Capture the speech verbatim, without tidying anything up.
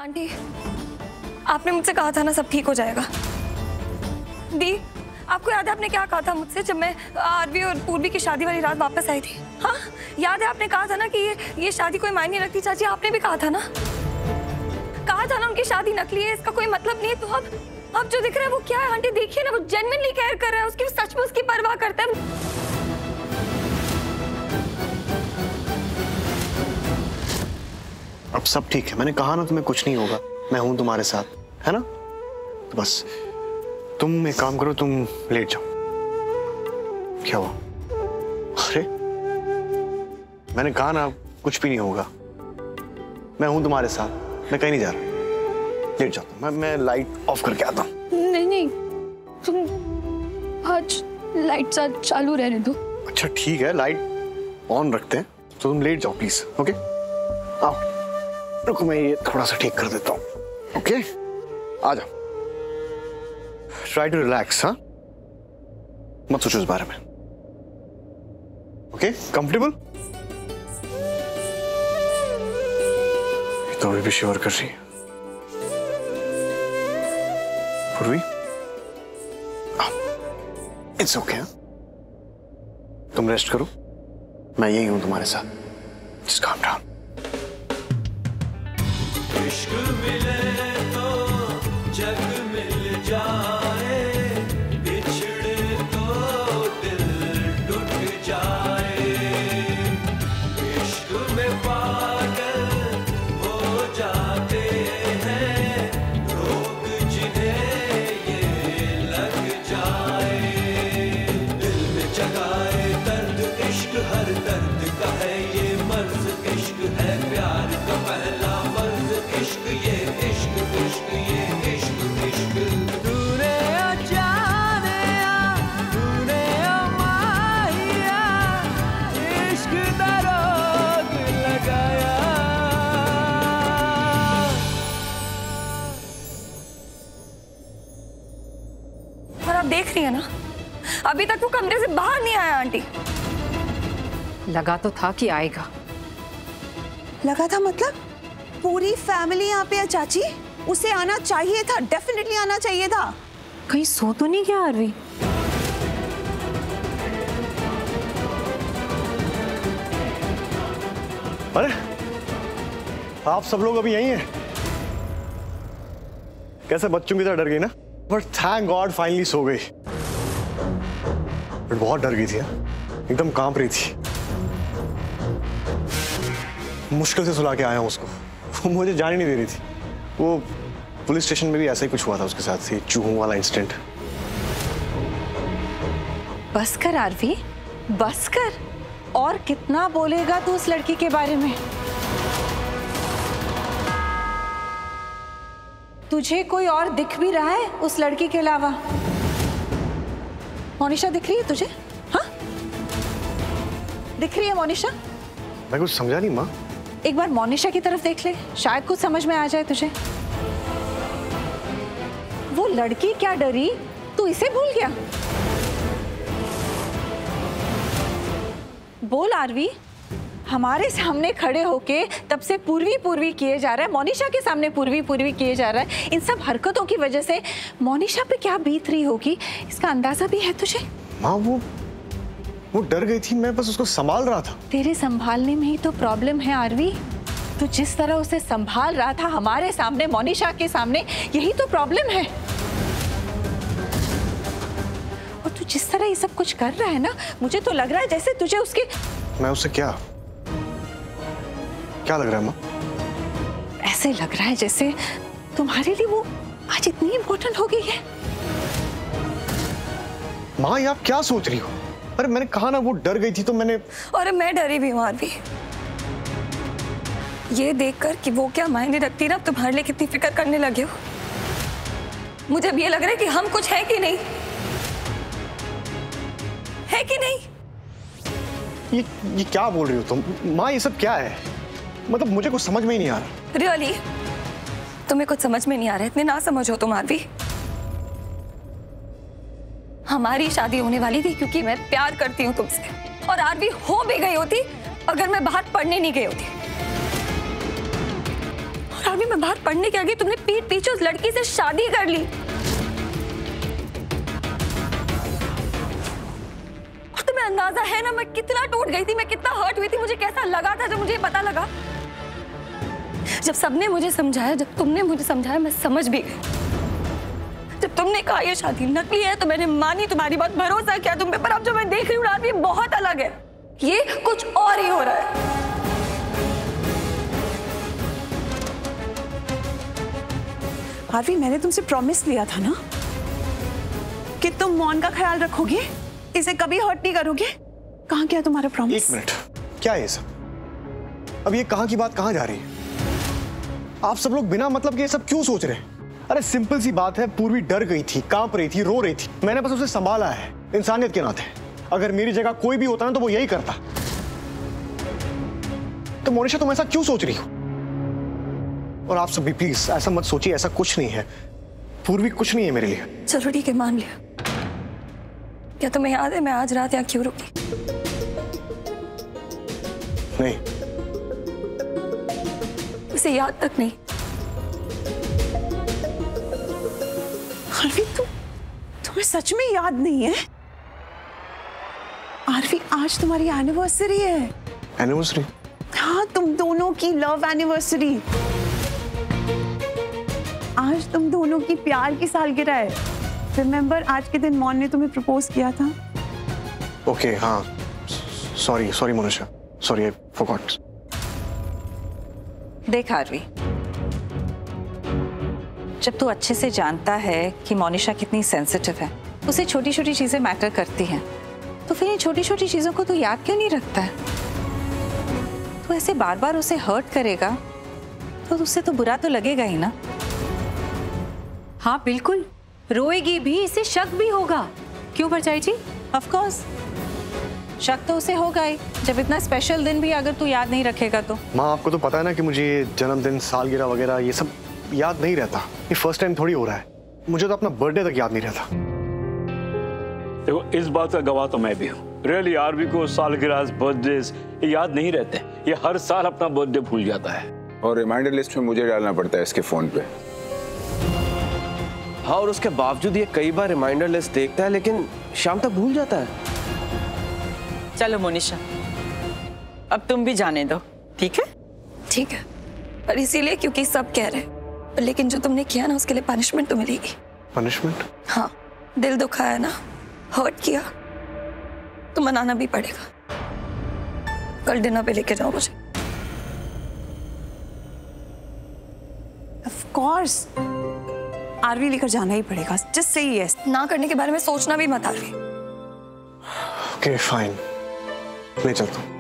Aunty, आपने मुझसे कहा था ना सब ठीक हो जाएगा। दी, आपको याद है आपने क्या कहा था मुझसे जब मैं आरवी और पूर्वी की शादी वाली रात वापस आई थी? हाँ, याद है आपने कहा था ना कि ये ये शादी कोई मायने रखती। चाची, आपने भी कहा था ना, कहा था ना उनकी शादी नकली है, इसका कोई मतलब नहीं है। तो अब अब जो दिख रहा है वो क्या है आंटी? देखिए ना, वो जेन्युइनली केयर कर रहा है उसकी, सच में उसकी परवाह करता है। अब सब ठीक है, मैंने कहा ना तुम्हें कुछ नहीं होगा, मैं हूं तुम्हारे साथ, है ना? तो बस तुम एक काम करो, तुम लेट जाओ। क्या हुआ? अरे मैंने कहा ना कुछ भी नहीं होगा, मैं हूं तुम्हारे साथ, मैं कहीं नहीं जा रहा। लेट जाओ, मैं मैं लाइट ऑफ करके आता हूँ। नहीं नहीं, तुम आज लाइट चालू रहने दो। अच्छा ठीक है, लाइट ऑन रखते हैं, तो तुम लेट जाओ प्लीज। ओके, आओ, रुको मैं ये थोड़ा सा ठीक कर देता हूँ। ओके, आ जाओ। ट्राई टू रिलैक्स, हाँ, मत सोचो इस बारे में। Okay, comfortable? तो अभी भी शिवर कर रही है। पूर्वी, इट्स ओके, तुम रेस्ट करो, मैं यही हूं तुम्हारे साथ। Just calm down. इश्क मिले तो जग मिल जाए, बिछड़े तो दिल टूट जाए। इश्क में पागल हो जाते हैं लोग जिन्हें ये लग जाए। दिल में जगाए दर्द इश्क, हर दर्द का है ये मर्ज। इश्क है प्यार का पहला मर्ज। इश्क ये इश्क, इश्क ये इश्क, इश्क। तूने जाने तूने माहिया, इश्क दा रोग लगाया। और आप देख रही है ना, अभी तक वो कमरे से बाहर नहीं आया। आंटी, लगा तो था कि आएगा। लगा था मतलब? पूरी फैमिली यहाँ पे है चाची, उसे आना चाहिए था, डेफिनेटली आना चाहिए था। कहीं सो तो नहीं गया आरवी? अरे आप सब लोग अभी यहीं हैं? कैसे बच्चों की तरह डर गई ना? बट थैंक गॉड फाइनली सो गई। बट बहुत डर गई थी, एकदम कांप रही थी। मुश्किल से सुला के आया हूं उसको, वो मुझे जाने नहीं दे रही थी। वो पुलिस स्टेशन में भी ऐसा ही कुछ हुआ था उसके साथ, ही चूहों वाला इंसिडेंट। बस कर आरवी, बस कर। और कितना बोलेगा तू उस लड़की के बारे में? तुझे कोई और दिख भी रहा है उस लड़की के अलावा? मोनिशा दिख रही है तुझे? हाँ, दिख रही है मोनिशा? मैं कुछ समझा नहीं माँ। एक बार मोनिशा की तरफ देख ले, शायद कुछ समझ में आ जाए तुझे। वो लड़की क्या डरी, तू इसे भूल गया? बोल आरवी, हमारे सामने खड़े होके तब से पूर्वी पूर्वी किए जा रहा है, मोनिशा के सामने पूर्वी पूर्वी किए जा रहा है। इन सब हरकतों की वजह से मोनिशा पे क्या बीत रही होगी, इसका अंदाजा भी है तुझे? माँ वो वो डर गई थी, मैं बस उसको संभाल रहा था। तेरे संभालने में ही तो प्रॉब्लम है आरवी। तू जिस तरह उसे संभाल रहा था हमारे सामने, मोनिशा के सामने, यही तो प्रॉब्लम है। और तू जिस तरह ये सब कुछ कर रहा है ना, मुझे तो लग रहा है जैसे तुझे उसके... मैं उससे क्या क्या लग रहा है माँ? ऐसे लग रहा है जैसे तुम्हारे लिए वो आज इतनी इंपॉर्टेंट हो गई है। माँ ये आप क्या सोच रही हो? अरे मैंने कहा ना वो डर गई थी तो मैंने... और मैं डरी भी हूँ आरवी, ये देखकर कि वो क्या मायने रखती ना, तुम्हारे लिए कितनी फिक्र करने लगे हो। मुझे अब ये लग रहा है कि हम कुछ है कि नहीं, है कि नहीं? ये ये क्या बोल रही हो तुम माँ? ये सब क्या है? मतलब मुझे कुछ समझ में ही नहीं आ रहा। रियली तुम्हें कुछ समझ में नहीं आ रहा? इतने ना समझ हो तुम आरवी। हमारी शादी होने वाली थी क्योंकि मैं प्यार करती हूँ तुमसे, और आरवी हो भी गई होती अगर मैं बाहर पढ़ने नहीं गई होती। और आर्मी में बाहर पढ़ने के आगे तुमने पीठ पीछे उस लड़की से शादी कर ली। और तुम्हें अंदाजा है ना मैं कितना टूट गई थी, मैं कितना हर्ट हुई थी, मुझे कैसा लगा था जब मुझे पता लगा। जब सबने मुझे समझाया, जब तुमने मुझे समझाया, मैं समझ भी गई। जब तुमने कहा ये शादी नकली है तो मैंने मानी तुम्हारी बात, भरोसा किया तुम पे। पर अब जो मैं देख रही हूँ आरवी, बहुत अलग है। ये कुछ और ही हो रहा है। आरवी, मैंने तुमसे प्रॉमिस लिया था ना कि तुम मौन का ख्याल रखोगे, इसे कभी हर्ट नहीं करोगे। कहाँ गया तुम्हारा प्रॉमिस? एक मिनट, क्या है ये सब? अब ये कहाँ की बात कहाँ जा रही है? आप सब लोग बिना मतलब के ये सब क्यों सोच रहे हैं? अरे सिंपल सी बात है, पूर्वी डर गई थी, कांप रही थी, रो रही थी। मैंने बस उसे संभाला है इंसानियत के नाते। अगर मेरी जगह कोई भी होता ना तो वो यही करता। तो मोनिशा तुम ऐसा क्यों सोच रही हो? और आप सब भी प्लीज ऐसा मत सोचिए, ऐसा कुछ नहीं है। पूर्वी कुछ नहीं है मेरे लिए। चलो ठीक है, मान लिया। क्या तुम्हें याद है मैं आज रात यहाँ क्यों रुकी? नहीं। उसे याद तक नहीं। आरवी, तुम तुम्हें सच में याद नहीं है? आरवी, आज तुम्हारी एनिवर्सरी है। एनिवर्सरी? हाँ, तुम दोनों की लव एनिवर्सरी। आज तुम दोनों की प्यार की सालगिरह है। रिमेंबर, आज के दिन मौन ने तुम्हें प्रपोज किया था। ओके, हाँ, sorry sorry Monisha, sorry, I forgot. देख आरवी, जब तू अच्छे से जानता है कि मोनिशा कितनी सेंसिटिव है, उसे छोटी छोटी चीजें मैटर करती हैं, तो फिर इन छोटी छोटी चीजों को तू याद क्यों नहीं रखता है? तू ऐसे बार बार उसे हर्ट करेगा तो उससे तो बुरा तो लगेगा ही ना। हाँ बिल्कुल, रोएगी भी, इसे शक भी होगा। क्यों परचाई जी? ऑफ कोर्स शक तो उसे होगा ही, जब इतना स्पेशल दिन भी अगर तू याद नहीं रखेगा तो। माँ, आपको तो पता है ना कि मुझे ये जन्मदिन, सालगिरह वगैरह ये सब याद नहीं रहता। ये फर्स्ट टाइम थोड़ी हो रहा है। मुझे तो अपना बर्थडे तक याद नहीं रहता। देखो, इस बात का गवाह तो मैं भी हूँ। रियली आरवी को सालगिरह, बर्थडे ये याद नहीं रहते। ये हर साल अपना बर्थडे भूल जाता है। और रिमाइंडर लिस्ट में मुझे डालना पड़ता है इसके फोन पे। हाँ, और उसके बावजूद ये कई बार रिमाइंडर लिस्ट देखता है लेकिन शाम तक भूल जाता है। चलो मोनिशा, अब तुम भी जाने दो, ठीक है? ठीक है, पर इसीलिए क्योंकि सब कह रहे हैं। लेकिन जो तुमने किया ना, उसके लिए पनिशमेंट तो मिलेगी। पनिशमेंट? हाँ, दिल दुखाया ना, हर्ट किया तो मनाना भी पड़ेगा। कल डिनर पे लेके जाओ मुझे। ऑफ कोर्स आरवी लेकर जाना ही पड़ेगा। Just say yes. ना करने के बारे में सोचना भी मत आरवी। ओके फाइन, ले चलता हूँ।